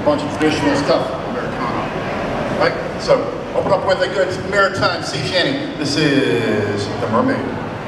bunch of traditional stuff, Americana. Right? So, open up with a good maritime sea shanty. This is The Mermaid.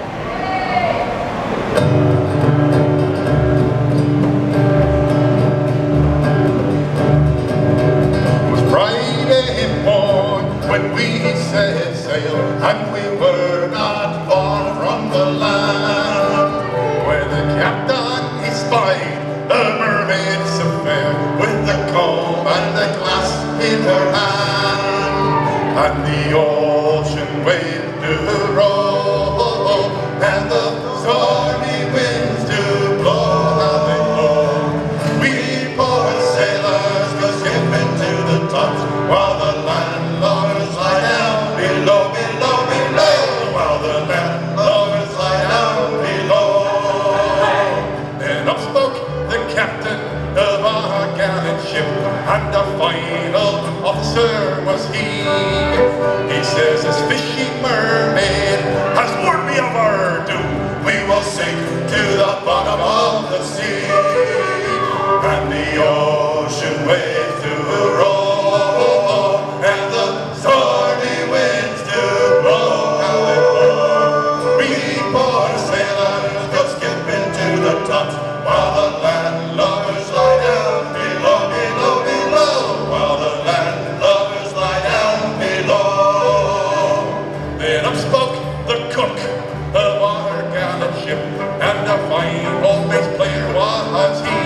It was Friday morn when we set sail, and we were not far from the land, where the captain he spied a mermaid so fair, with the comb and the glass in her hand, and the ocean wave to roll, and the stormy winds to blow. How they blow! We poor sailors go skipping to the tops, while the landlubbers lie down below, below, below, while the landlubbers lie down below. Then up spoke the captain of our gallant ship, and the final officer was he. He says, "This fishy mermaid has warned me of her doom. We will sink to the bottom of the sea, and the ocean waves to roll, and the stormy winds to blow." How they blow! We poor sailors go skipping to the tops, while the landlubbers lie down below, below, below, while the landlubbers lie down below. Then up spoke the cook of our gallant ship, and a fine old bass player was he.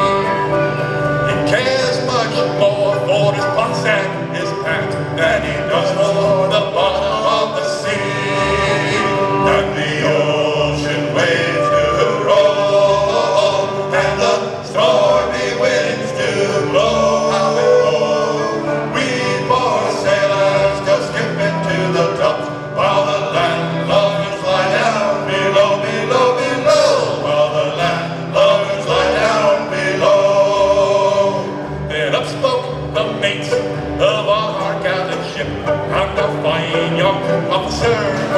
He cares much more for his pots and his pans than he does for the bottom of the sea, and the ocean waves to roll, and the stormy winds to blow. How they blow! We poor sailors go skipping to the tops, while the landlubbers lie down below, below, below, while the landlubbers lie down below. Then up spoke the mate of our gallant ship, and a fine young officer